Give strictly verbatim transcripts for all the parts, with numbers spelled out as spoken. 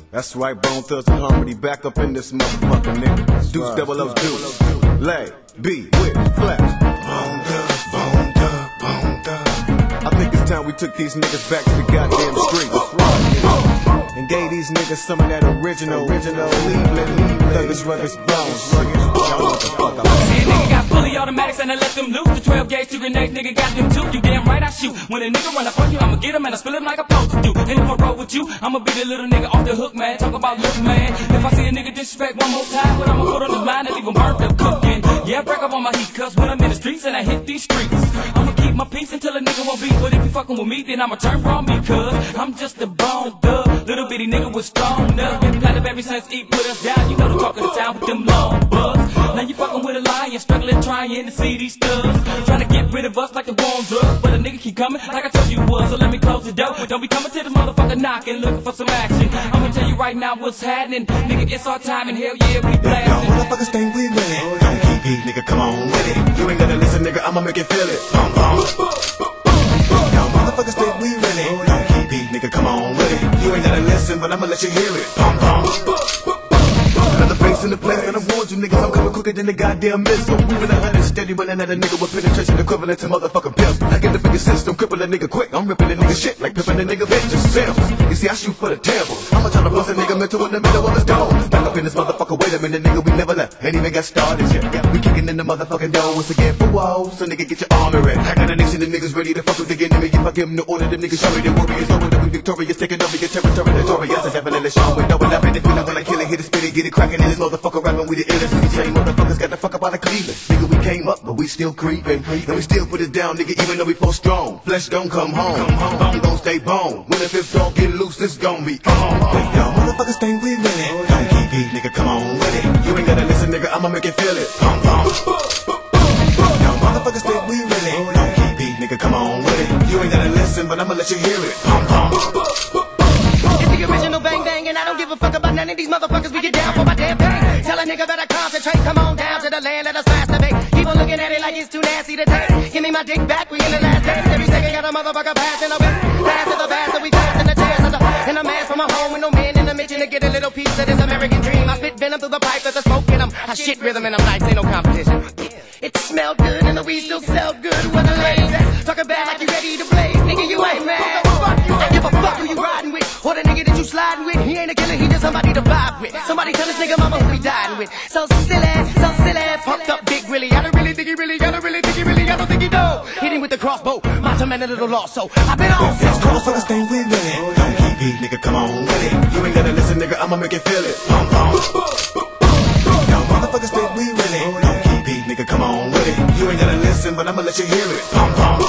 That's right, Bone Thugs and Harmony back up in this motherfucker, nigga. Deuce double O deuce. Lay, B, with, flex. Bone Thugs, Bone Thugs, Bone Thugs. I think it's time we took these niggas back to the goddamn streets. And gave these niggas some of that original, original Cleveland, Thuggish, Ruggers, Bones. Y'all know what the fuck I want. See, a nigga got fully automatics and I let them loose. The twelve gauge, two grenades, nigga got them too. You damn right I shoot. When a nigga run up on you, I'ma get him and I spill him like I'm supposed to do. And if I roll with you, I'ma be the little nigga off the hook, man. Talk about look, man. If I see a nigga disrespect one more time, what I'ma put on his mind and leave him burnt up cooking. Yeah, break up on my heat, cause when I'm in the streets and I hit these streets, I'ma keep my peace until a nigga won't be. But if you fucking with me, then I'ma turn from me, cause I'm just a bone thug. Little bitty nigga with strong nuts. Been planted ever since E put us down. You know the talk of the town with them long bugs. Now you fucking with a lion, struggling, trying to see these thugs. Trying to get rid of us like the war on drugs. But a nigga keep coming like I told you was. So let me close the door. Don't be coming to the motherfucker knocking, looking for some action. I'ma tell you right now what's happening. Nigga, it's our time and hell yeah, we blasting. Y'all motherfuckers think we winning. Don't keep beat, nigga, come on with it. You ain't gotta listen, nigga, I'ma make you feel it. Bum, bum. Y'all motherfuckers think we winning. Don't keep beat, nigga, come on with it. You ain't gotta listen, but I'ma let you hear it. Bum, bum. Another face in the place, and I warned you niggas, I'm coming quicker than the goddamn missile. Moving a hundred steady, running at a nigga with penetration equivalent to motherfucking pills. I get the biggest system, cripple a nigga quick. I'm ripping a nigga shit like pimping a nigga bitch. Just sales. You see, I shoot for the devil. I'ma try to bust a nigga mental in the middle of his dome. Back up in this motherfucker, wait a minute, nigga, we never left. Ain't even got started yet. We kicking in the motherfucking door once again for woe. So nigga, get your armor ready. I got a nation of niggas ready to fuck with the enemy. If I give them the order, them niggas show me the warriors. Knowing that we victorious, taking over your territory, notorious. I definitely show with no one up in the feeling when I kill it, hit it, spit it, get it cracking in this motherfucker. We the illest, these same motherfuckers got the fuck up out of Cleveland. Nigga, we came up, but we still creeping. And we still put it down, nigga, even though we full strong. Flesh don't come home, come home. Bone gon' stay bone. When the fifth dog get loose, it's gon' be on. If y'all motherfuckers think we winning, don't keep beat, nigga, come on with it. You ain't gotta listen, nigga, I'ma make you feel it. Bum, bum. Y'all motherfuckers think we winning, don't keep beat, nigga, come on with it. You ain't gotta listen, but I'ma let you hear it. Bum, bum. It's the original bang bang, and I don't give a fuck about none of these motherfuckers. We get down for my damn thing. Tell a nigga better concentrate. Come on down to the land, let us masturbate. People looking at it like it's too nasty to take. Give me my dick back, we in the last days. Every second got a motherfucker passing away. Fast to the bastard, we fast in the chance of the. And a man from a home with no man in the mission to get a little piece of this American dream. I spit venom through the pipe with the smoke in them. I shit rhythm and I'm nice, ain't no competition. It smell good and the weed still sell good. What the ladies talking bad like you ready to blaze. Nigga, you ain't mad. I give a fuck who you riding with. Or the nigga that you sliding with. He ain't a killer, he just somebody to vibe with. Somebody tell this nigga mama who he dying with. So silly, so silly, fucked up big Willie. I don't really think he really, I don't really think he really, I don't think he know. Hit him with the crossbow, my tormented little lost soul. I've been on since motherfuckers think we winning. Don't keep beat, nigga, come on with it. You ain't gotta listen, nigga, I'ma make you feel it. Bum, bum. Y'all motherfuckers think we winning. Don't keep beat, nigga, come on with it. You ain't gotta listen, but I'ma let you hear it. Bum, bum.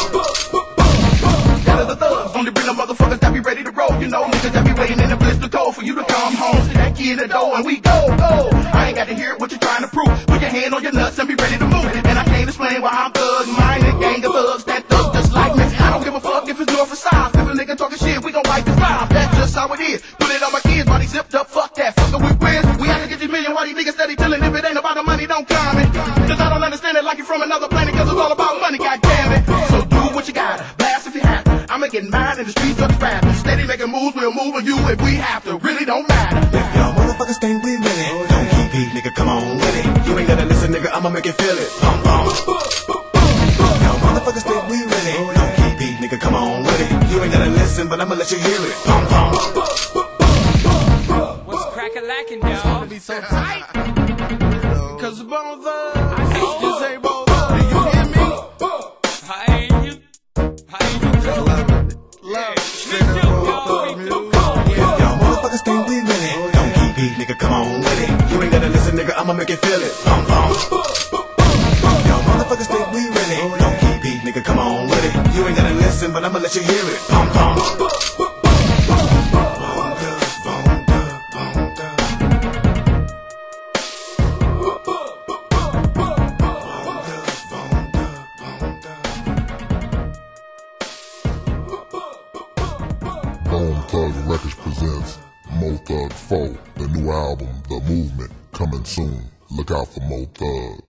Got the thugs, only bring the motherfuckers that be ready to roll. You know, niggas that be waiting in the blister cold for you to come home. See that key in the door and we go, go. I ain't got to hear what you're trying to prove. Put your hand on your nuts and be ready to move. And I can't explain why I'm thug. Mine a gang of thugs that thug just like me. I don't give a fuck if it's north or south. If a nigga talking shit, we gon' wipe his mouth. That's just how it is. Put it on my kids, body zipped up. Fuck that. Fuckin' with friends. We have to get these million. Why these niggas steady chillin'? If it ain't about the money, don't come in. Cause I don't understand it like you're from another planet. Cause it's all about money, goddamn it. So do what you gotta. Blast if you have to. I'ma get mine in the streets of the rap. Steady making moves, we'll move on you if we have to. Really don't matter. If y'all motherfuckers think we winning, don't keep beat, nigga, come on with it. You ain't gotta listen, nigga, I'ma make you feel it. Bum, bum. Y'all motherfuckers think we winning, don't keep beat, nigga, come on with it. You ain't gotta listen, but I'ma let you hear it. Bum, bum. What's crack-a-lackin', dog? It's gonna be so tight. Cause the Bone Thugs just ain't Bone Thugs. Do you hear me? How ain't you? How ain't you? Love Me too, dog. Me too. If y'all motherfuckers think we winning, don't keep beat, nigga, come on with it. You ain't gotta listen, nigga, I'ma make you feel it. Bum, bum. Y'all motherfuckers think we winning, don't keep beat, nigga, come on with it. You ain't gotta listen, but I'ma let you hear it. Bum, bum. Bone Thugs, Bone Thugs, Bone Thugs. Bone Thugs Records presents Mo Thug four, the new album, The Movement, coming soon. Look out for Mo Thug.